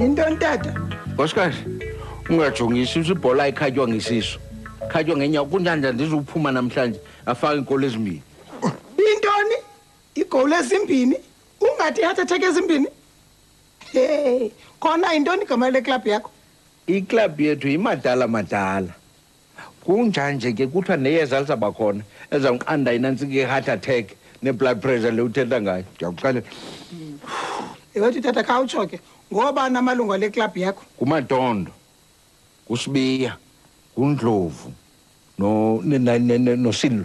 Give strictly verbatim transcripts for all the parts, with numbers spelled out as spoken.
Intoni tata? Boskazi, ungajongisi ibhola ikhatywa ngesisu. Khatywa ngenyawo kunjanja ndizophuma namhlanje afaka inkolo ezimbini. Intoni? Igoli ezimbini? Ungathi heart attack ezimbini? Hey, khona intoni igama leclub yakho? Iclub yethu imadala madala. Kunjanje ke kuthiwa neyeza lisaba khona ezangiqanda inantsika i-heart attack ne-blood pressure le uthetha ngayo. Ndiyakuxelela. Ewathi tata khawutsho ke ngoba namalungu ale club yakho. Kumadondo, kuSibiya, kuNdlovu, no noSilo.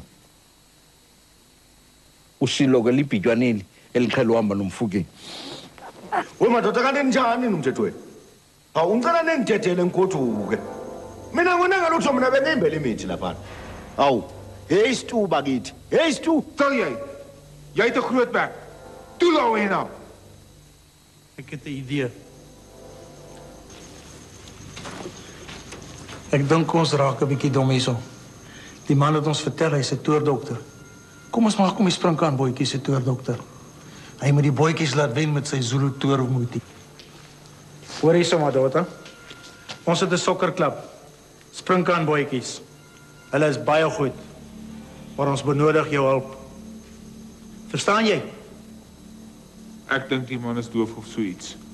Usilo ke libhityaneni eliqhela uhamba nomfukeni. We madoda kanti njani nomthetho wena? Hawu ungicela nengithethele ngikothuke. Mina ngona ngalutho mina bengimbele imithi lapha. Hawu, hey Stuba kithi. Hey Stu, stel jy. Jy het 'n groot bek. Toe laat hy nou. Ek het 'n idee. Ek dink ons raak 'n bietjie dom hierso. Die man het ons vertel hy's 'n toerdokter. Kom ons maak hom die sprinkaan bootjie se toerdokter. Hy moet die bootjies laat wen met sy Zulu toermoetie. Hoor hierso maar dota. Ons het 'n sokkerklub. Sprinkaan bootjies. Hulle is baie goed. Maar ons benodig jou hulp. Verstaan jy? Ek dink die man is doof of so iets.